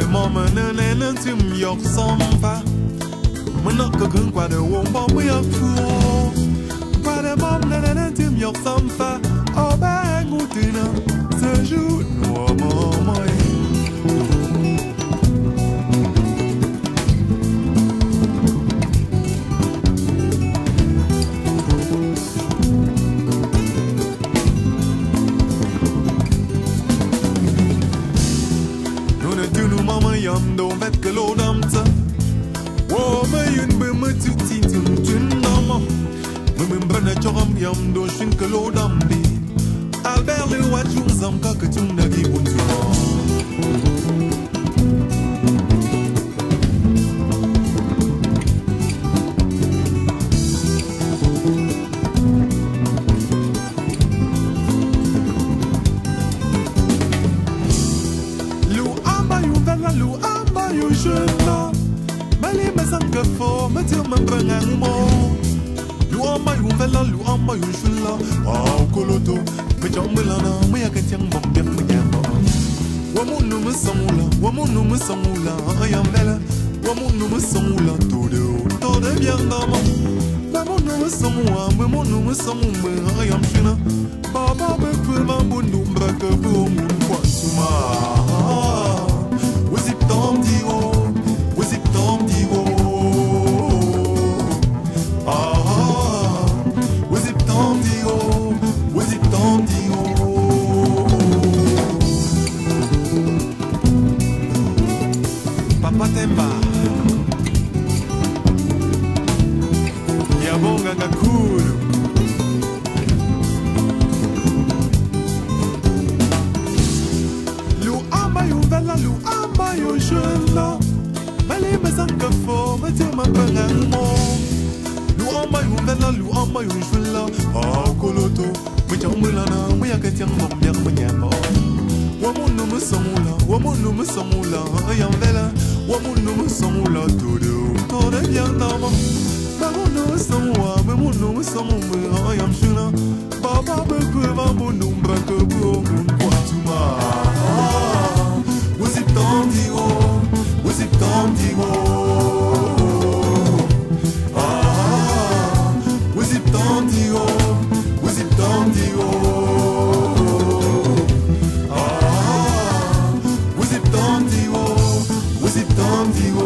mama nene tim yok sompa. Manaka kun kwa de womba we are cool. Kwa de mom nene tim yok sompa. Oh bang utina. Se joue no mama. Yam don't bet que l'eau d'amta. Oh, mais une bemme tuti tum dama. Bemme brana choram yam do shin que l'eau d'ambi. Albert le watchung zam ka tum nagi buntu. Lu amba yu jeune Mali me sang que fo me tire me brengang mo Lu amba yu vela lu amba yu jeune Au koloto me chong me lana me ya que tiang bom bien me yamba Wamunu me samula ayam vela Wamunu me samula todo bien dama Wamunu me samu ayam china Baba me pe ma bundu mbaka bu mun kwa suma Was it Tom Digo? Ah, was it Tom Digo? Was it Tom Digo? Papa Temba, Yabonga Gakuru. Lu amba yu jeune Mali me sang que fo me tire me brengang mo Lu amba yu vela lu amba yu jeune Au koloto me chong me lana me ya que tiang bom bien me yamba Wamunu me samula ayam vela Wamunu me samula todo bien dama Wamunu me samu ayam china Baba me pe ma bunum braka bu mun kwatuma Was it Tom Digo? Was it Tom Digo? Ah, was it Tom Digo? Was it Tom Digo? Ah, was it Tom Digo? Was it Tom Digo?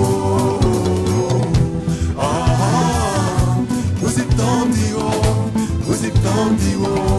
Ah, was it Tom Digo? Was it Tom Digo?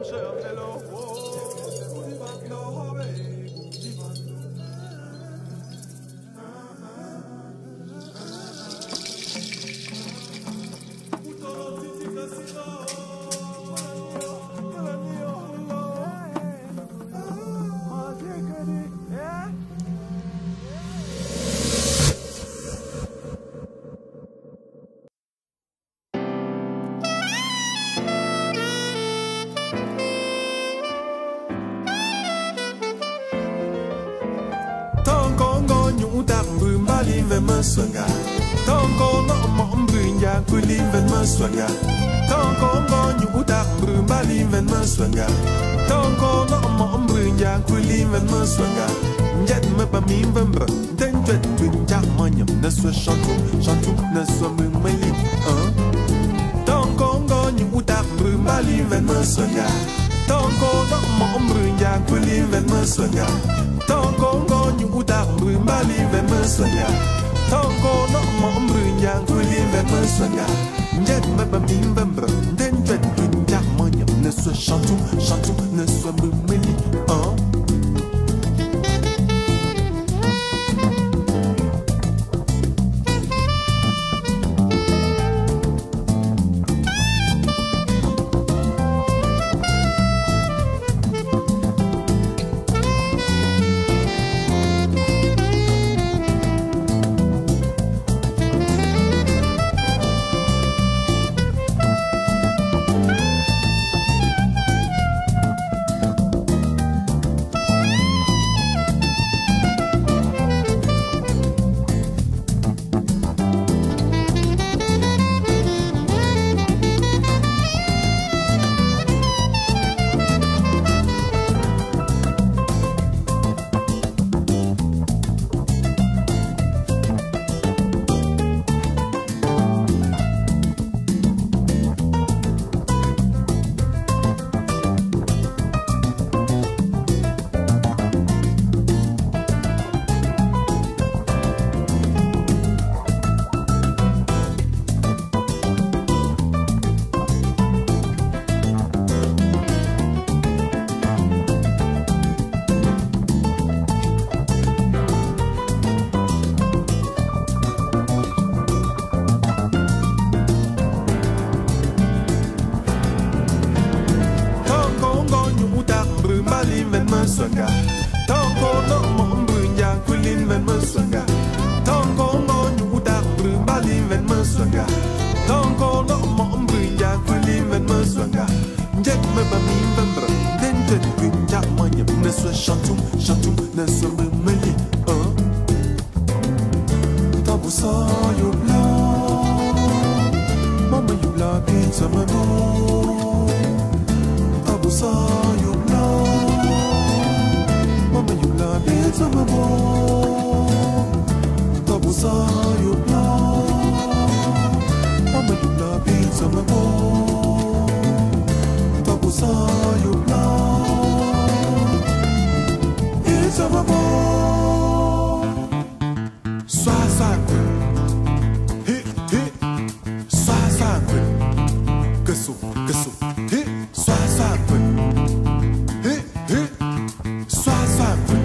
Swanga, Tongo no Mombrinya, Quilin and Maswanga, Tongo you dark Brumbali and Maswanga, Tongo no Mombrinya, Quilin and Maswanga, Jet Mapamim Vembra, then Jet Twin Jack Monium, Naswa Shantu, Naswa Mumeli, Tongo you dark Brumbali and Maswanga, Tongo no Mombrinya, Quilin and Maswanga, Tongo you dark Brumbali and Maswanga. Tongo no Mombrinya, Quilin and Maswanga, Jet Mapamim Vembra, then Jet Twin Jack Monium, Naswa Shantu, Naswa Mumeli, Maswanga, Tongo no Mombrinya, Quilin and Maswanga, Tongo no Yuda, Brumbali and Maswanga, Tongo no Mombrinya, Quilin and Maswanga, Jet Mabamim Vembra, then Jet Twin Jack Monium, Naswa Shantu, Naswa Mumeli, Tabu saw you blow, Mama you love pizza, my boy, Tabu saw you blow. It's a mabo, Tabu saw you blow. Mama, you love it's a mabo, Tabu saw you blow. It's a mabo. Sois sacré, sois sacré, que so, sois sacré, sois sacré.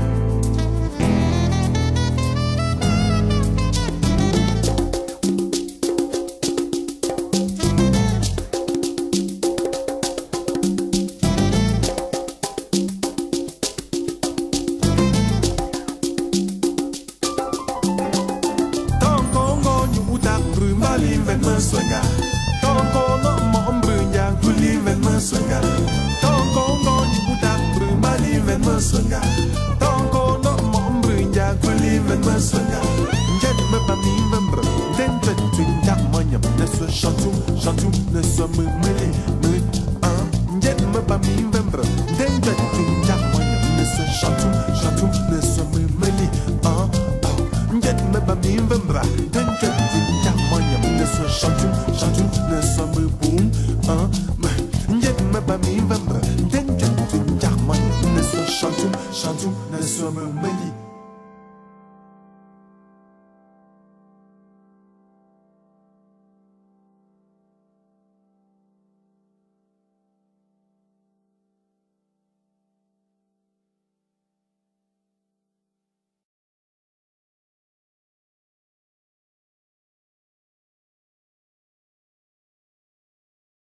Maswanga, Tongo no Mombrinya, Quilin and Maswanga, Tongo no Yuda, Brumbali and Maswanga, Tongo no Mombrinya, Quilin and Maswanga, Jet Mapamim Vembra, then Jet Twin Jack Monium, Naswa Shantu, Naswa Mumeli, Jet Mapamim Vembra, then Jet Twin Jack Monium, Naswa Shantu, Naswa Mumeli, Jet Mapamim Vembra, then Jet Twin Jack Monium, Naswa Shantu, Naswa Mubum, Jet Mapamim Vembra, then Jet Twin Jack Monium, Naswa Shantu, Naswa Mumeli.